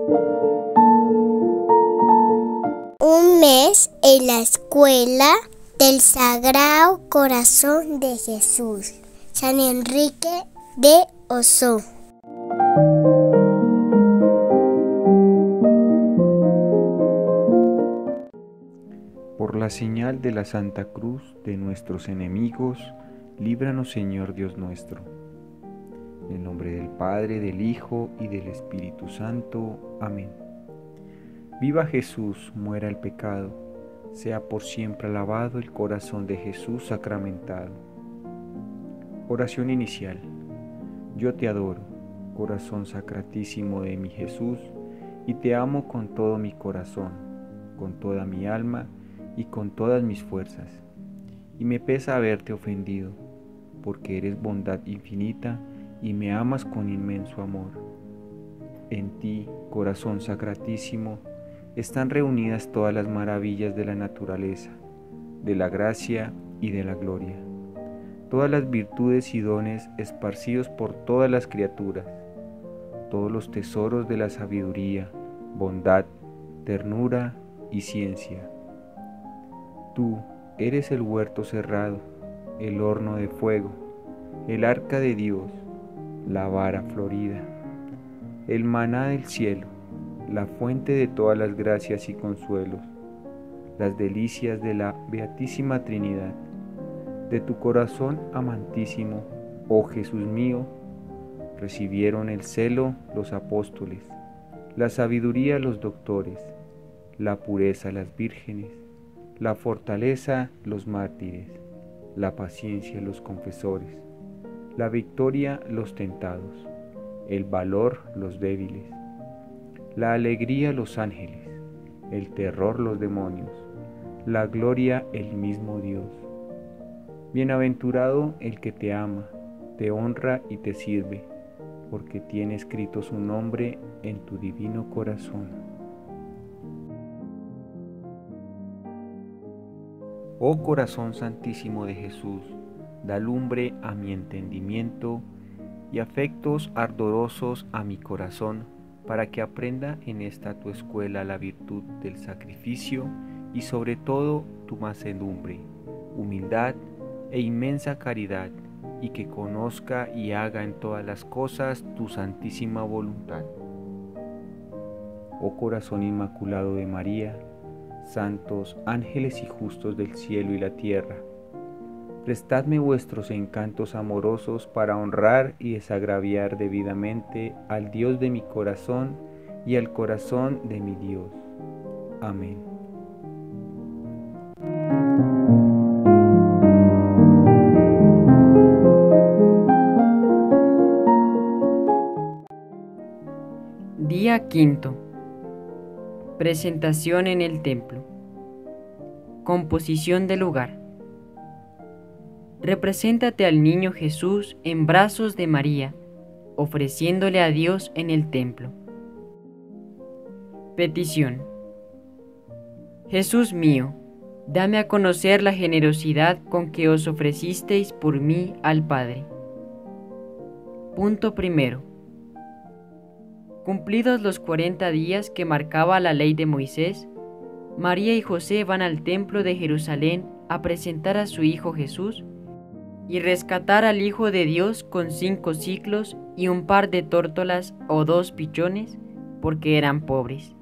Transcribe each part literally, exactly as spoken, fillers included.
Un mes en la escuela del Sagrado Corazón de Jesús, San Enrique de Osó. Por la señal de la Santa Cruz de nuestros enemigos, líbranos, Señor Dios nuestro. En el nombre del Padre, del Hijo y del Espíritu Santo. Amén. Viva Jesús, muera el pecado, sea por siempre alabado el corazón de Jesús sacramentado. Oración inicial. Yo te adoro, corazón sacratísimo de mi Jesús, y te amo con todo mi corazón, con toda mi alma y con todas mis fuerzas. Y me pesa haberte ofendido, porque eres bondad infinita y me amas con inmenso amor. En ti, corazón sacratísimo, están reunidas todas las maravillas de la naturaleza, de la gracia y de la gloria, todas las virtudes y dones esparcidos por todas las criaturas, todos los tesoros de la sabiduría, bondad, ternura y ciencia. Tú eres el huerto cerrado, el horno de fuego, el arca de Dios, la vara florida, el maná del cielo, la fuente de todas las gracias y consuelos, las delicias de la Beatísima Trinidad. De tu corazón amantísimo, oh Jesús mío, recibieron el celo los apóstoles, la sabiduría los doctores, la pureza las vírgenes, la fortaleza los mártires, la paciencia los confesores, la victoria los tentados, el valor los débiles, la alegría los ángeles, el terror los demonios, la gloria el mismo Dios. Bienaventurado el que te ama, te honra y te sirve, porque tiene escrito su nombre en tu divino corazón. Oh corazón santísimo de Jesús, da lumbre a mi entendimiento y afectos ardorosos a mi corazón, para que aprenda en esta tu escuela la virtud del sacrificio y sobre todo tu mansedumbre, humildad e inmensa caridad, y que conozca y haga en todas las cosas tu santísima voluntad. Oh corazón inmaculado de María, santos, ángeles y justos del cielo y la tierra, prestadme vuestros encantos amorosos para honrar y desagraviar debidamente al Dios de mi corazón y al corazón de mi Dios. Amén. Día quinto. Presentación en el templo. Composición del lugar. Represéntate al niño Jesús en brazos de María, ofreciéndole a Dios en el templo. Petición. Jesús mío, dame a conocer la generosidad con que os ofrecisteis por mí al Padre. Punto primero. Cumplidos los cuarenta días que marcaba la ley de Moisés, María y José van al templo de Jerusalén a presentar a su hijo Jesús y rescatar al Hijo de Dios con cinco siclos y un par de tórtolas o dos pichones, porque eran pobres.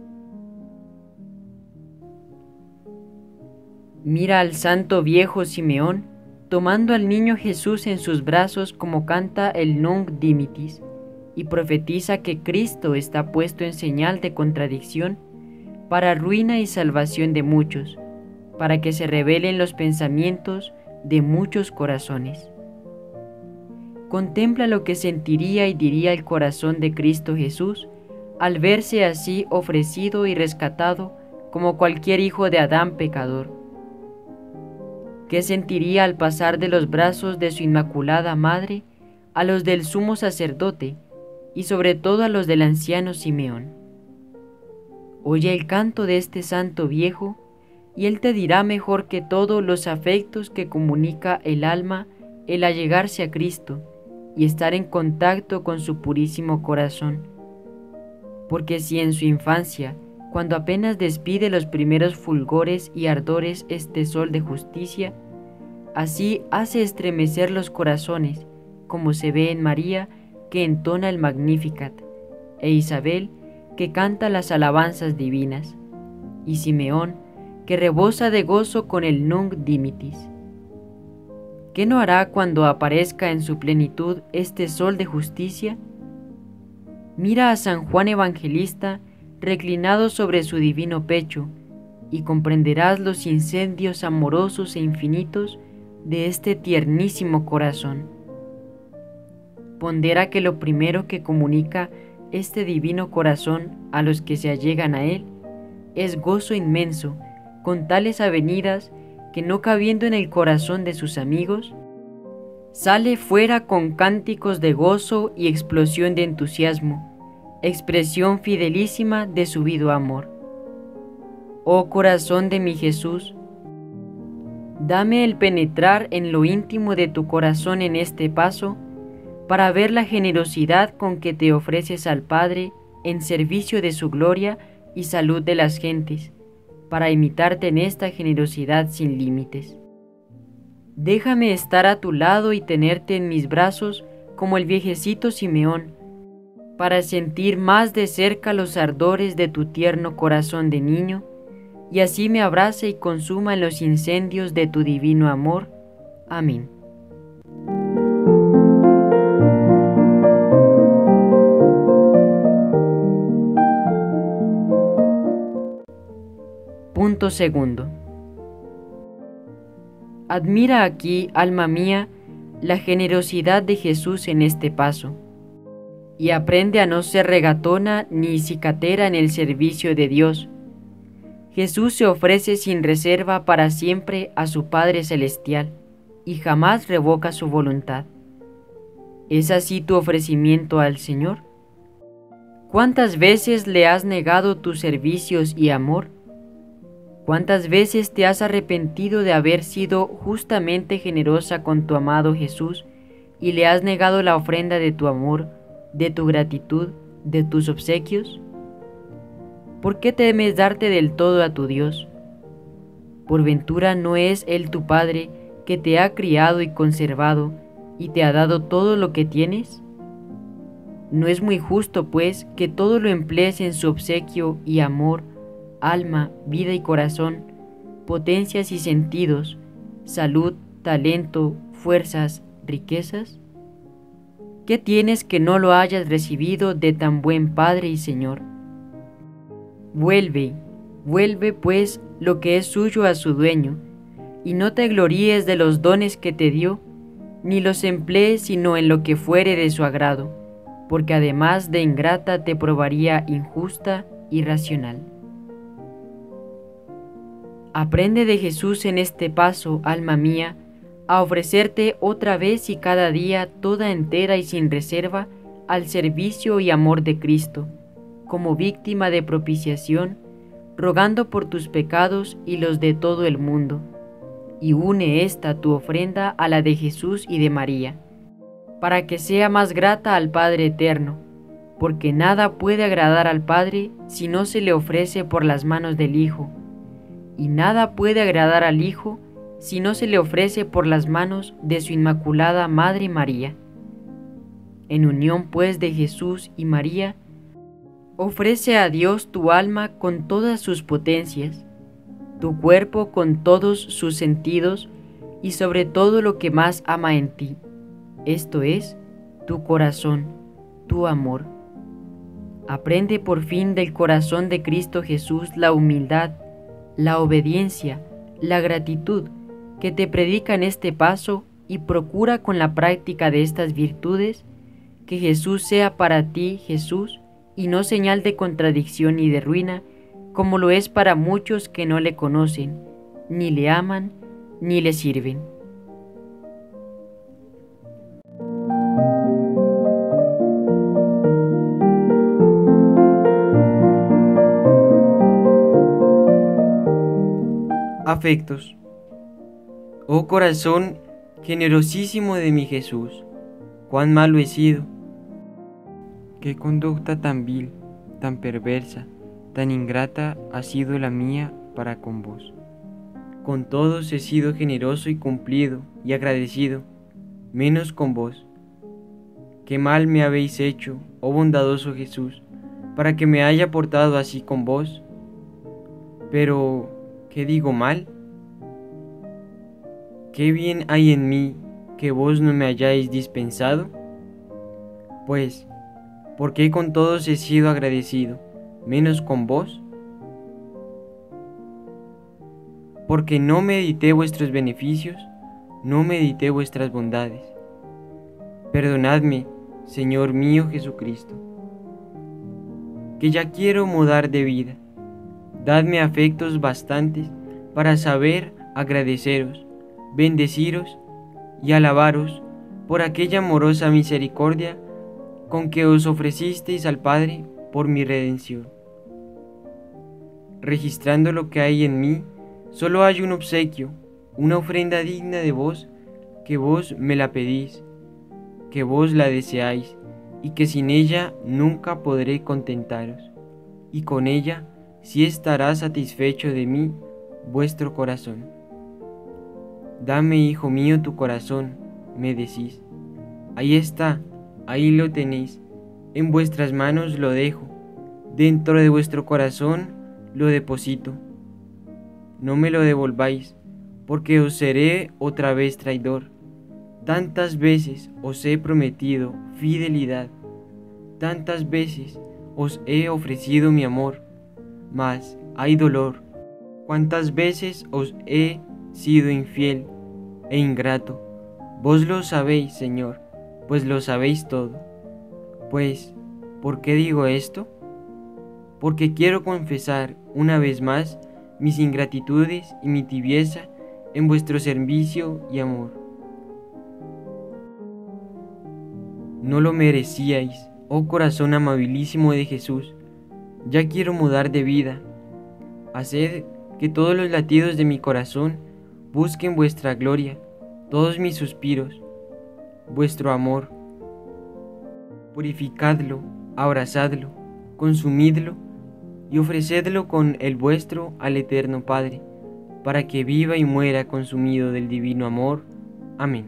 Mira al santo viejo Simeón tomando al niño Jesús en sus brazos como canta el Nunc Dimittis, y profetiza que Cristo está puesto en señal de contradicción para ruina y salvación de muchos, para que se revelen los pensamientos de muchos corazones. Contempla lo que sentiría y diría el corazón de Cristo Jesús al verse así ofrecido y rescatado como cualquier hijo de Adán pecador. ¿Qué sentiría al pasar de los brazos de su inmaculada madre a los del sumo sacerdote y sobre todo a los del anciano Simeón? Oye el canto de este santo viejo y él te dirá mejor que todos los afectos que comunica el alma el allegarse a Cristo y estar en contacto con su purísimo corazón. porque si en su infancia, cuando apenas despide los primeros fulgores y ardores este sol de justicia, así hace estremecer los corazones, como se ve en María, que entona el Magnificat, e Isabel, que canta las alabanzas divinas, y Simeón, que rebosa de gozo con el Nunc Dimittis. ¿Qué no hará cuando aparezca en su plenitud este sol de justicia? Mira a San Juan Evangelista reclinado sobre su divino pecho, y comprenderás los incendios amorosos e infinitos de este tiernísimo corazón. Pondera que lo primero que comunica este divino corazón a los que se allegan a él es gozo inmenso, con tales avenidas que, no cabiendo en el corazón de sus amigos, sale fuera con cánticos de gozo y explosión de entusiasmo, expresión fidelísima de subido amor. Oh corazón de mi Jesús, dame el penetrar en lo íntimo de tu corazón en este paso, para ver la generosidad con que te ofreces al Padre en servicio de su gloria y salud de las gentes, para imitarte en esta generosidad sin límites. Déjame estar a tu lado y tenerte en mis brazos como el viejecito Simeón, para sentir más de cerca los ardores de tu tierno corazón de niño, y así me abrace y consuma en los incendios de tu divino amor. Amén. Punto segundo. Admira aquí, alma mía, la generosidad de Jesús en este paso, y aprende a no ser regatona ni cicatera en el servicio de Dios. Jesús se ofrece sin reserva para siempre a su Padre Celestial, y jamás revoca su voluntad. ¿Es así tu ofrecimiento al Señor? ¿Cuántas veces le has negado tus servicios y amor? ¿Cuántas veces te has arrepentido de haber sido justamente generosa con tu amado Jesús y le has negado la ofrenda de tu amor, de tu gratitud, de tus obsequios? ¿Por qué temes darte del todo a tu Dios? ¿Por ventura no es Él tu Padre, que te ha criado y conservado y te ha dado todo lo que tienes? ¿No es muy justo, pues, que todo lo emplees en su obsequio y amor, alma, vida y corazón, potencias y sentidos, salud, talento, fuerzas, riquezas? ¿Qué tienes que no lo hayas recibido de tan buen Padre y Señor? Vuelve, vuelve pues lo que es suyo a su dueño, y no te gloríes de los dones que te dio, ni los emplees sino en lo que fuere de su agrado, porque además de ingrata te probaría injusta y racional. Aprende de Jesús en este paso, alma mía, a ofrecerte otra vez y cada día toda entera y sin reserva al servicio y amor de Cristo, como víctima de propiciación, rogando por tus pecados y los de todo el mundo, y une esta tu ofrenda a la de Jesús y de María, para que sea más grata al Padre eterno, porque nada puede agradar al Padre si no se le ofrece por las manos del Hijo, y nada puede agradar al Hijo si no se le ofrece por las manos de su Inmaculada Madre María. En unión pues de Jesús y María, ofrece a Dios tu alma con todas sus potencias, tu cuerpo con todos sus sentidos y sobre todo lo que más ama en ti, esto es, tu corazón, tu amor. Aprende por fin del corazón de Cristo Jesús la humildad, la obediencia, la gratitud que te predica en este paso y procura con la práctica de estas virtudes que Jesús sea para ti Jesús y no señal de contradicción y de ruina, como lo es para muchos que no le conocen, ni le aman, ni le sirven. Afectos. Oh corazón generosísimo de mi Jesús, cuán malo he sido, qué conducta tan vil, tan perversa, tan ingrata ha sido la mía para con vos. Con todos he sido generoso y cumplido y agradecido, menos con vos. Qué mal me habéis hecho, oh bondadoso Jesús, para que me haya portado así con vos. Pero, ¿qué digo mal? ¿Qué bien hay en mí que vos no me hayáis dispensado? Pues, ¿por qué con todos he sido agradecido, menos con vos? Porque no medité vuestros beneficios, no medité vuestras bondades. Perdonadme, Señor mío Jesucristo, que ya quiero mudar de vida. Dadme afectos bastantes para saber agradeceros, bendeciros y alabaros por aquella amorosa misericordia con que os ofrecisteis al Padre por mi redención. Registrando lo que hay en mí, solo hay un obsequio, una ofrenda digna de vos, que vos me la pedís, que vos la deseáis, y que sin ella nunca podré contentaros, y con ella sí estará satisfecho de mí vuestro corazón. Dame, hijo mío, tu corazón, me decís. Ahí está, ahí lo tenéis, en vuestras manos lo dejo, dentro de vuestro corazón lo deposito. No me lo devolváis, porque os seré otra vez traidor. Tantas veces os he prometido fidelidad, tantas veces os he ofrecido mi amor, mas hay dolor. Cuántas veces os he sido infiel e ingrato. Vos lo sabéis, Señor, pues lo sabéis todo. Pues, ¿por qué digo esto? Porque quiero confesar una vez más mis ingratitudes y mi tibieza en vuestro servicio y amor. No lo merecíais, oh corazón amabilísimo de Jesús. Ya quiero mudar de vida. Haced que todos los latidos de mi corazón busquen vuestra gloria, todos mis suspiros, vuestro amor. Purificadlo, abrazadlo, consumidlo y ofrecedlo con el vuestro al eterno Padre, para que viva y muera consumido del divino amor. Amén.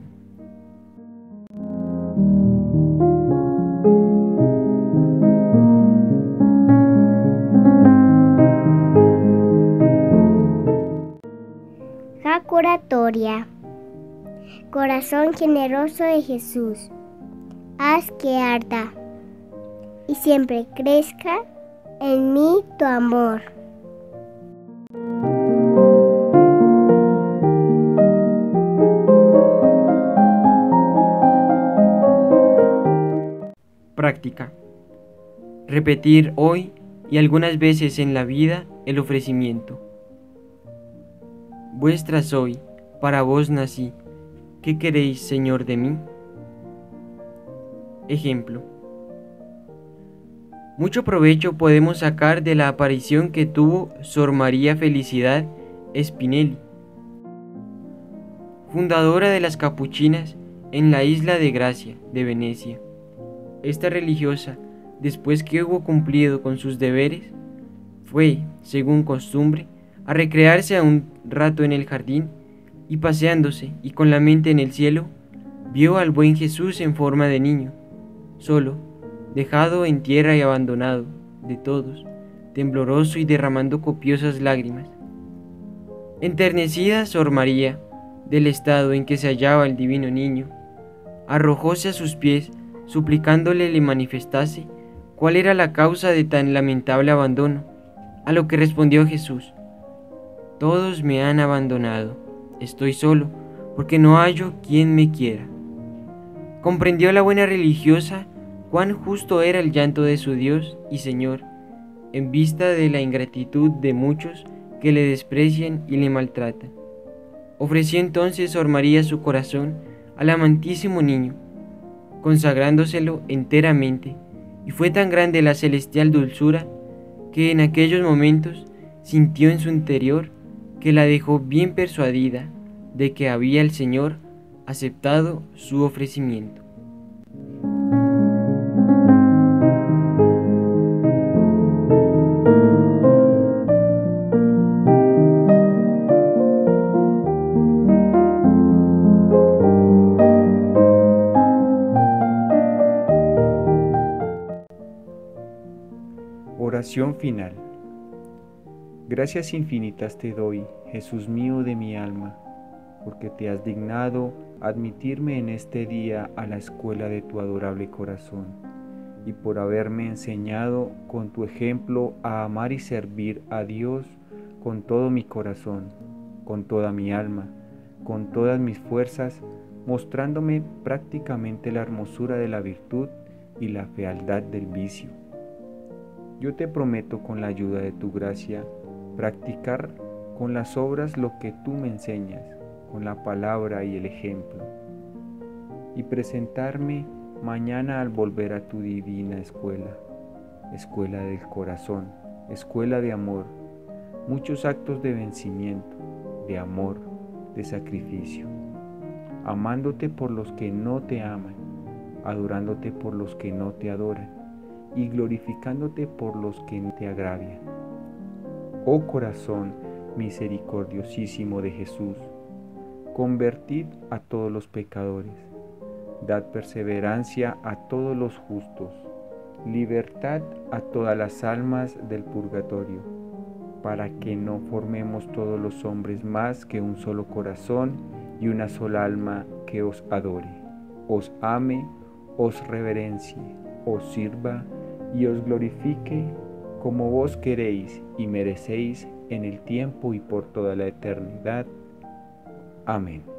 Jacuratoria. Corazón generoso de Jesús, haz que arda y siempre crezca en mí tu amor. Práctica. Repetir hoy y algunas veces en la vida el ofrecimiento. Vuestra soy, para vos nací. ¿Qué queréis, Señor, de mí? Ejemplo. Mucho provecho podemos sacar de la aparición que tuvo Sor María Felicidad Spinelli, fundadora de las capuchinas en la isla de Gracia de Venecia. Esta religiosa, después que hubo cumplido con sus deberes, fue, según costumbre, a recrearse a un rato en el jardín, y paseándose y con la mente en el cielo, vio al buen Jesús en forma de niño, solo, dejado en tierra y abandonado de todos, tembloroso y derramando copiosas lágrimas. Enternecida Sor María del estado en que se hallaba el divino niño, arrojóse a sus pies, suplicándole le manifestase cuál era la causa de tan lamentable abandono, a lo que respondió Jesús: todos me han abandonado, estoy solo, porque no hallo quien me quiera. Comprendió la buena religiosa cuán justo era el llanto de su Dios y Señor, en vista de la ingratitud de muchos que le desprecian y le maltratan. Ofreció entonces Sor María su corazón al amantísimo niño, consagrándoselo enteramente, y fue tan grande la celestial dulzura que en aquellos momentos sintió en su interior que la dejó bien persuadida de que había el Señor aceptado su ofrecimiento. Oración final. Gracias infinitas te doy, Jesús mío de mi alma, porque te has dignado admitirme en este día a la escuela de tu adorable corazón, y por haberme enseñado con tu ejemplo a amar y servir a Dios con todo mi corazón, con toda mi alma, con todas mis fuerzas, mostrándome prácticamente la hermosura de la virtud y la fealdad del vicio. Yo te prometo, con la ayuda de tu gracia, practicar con las obras lo que tú me enseñas, con la palabra y el ejemplo, y presentarme mañana al volver a tu divina escuela, escuela del corazón, escuela de amor, muchos actos de vencimiento, de amor, de sacrificio, amándote por los que no te aman, adorándote por los que no te adoran, y glorificándote por los que te agravian. Oh corazón misericordiosísimo de Jesús, convertid a todos los pecadores, dad perseverancia a todos los justos, libertad a todas las almas del purgatorio, para que no formemos todos los hombres más que un solo corazón y una sola alma que os adore, os ame, os reverencie, os sirva y os glorifique como vos queréis y merecéis en el tiempo y por toda la eternidad. Amén.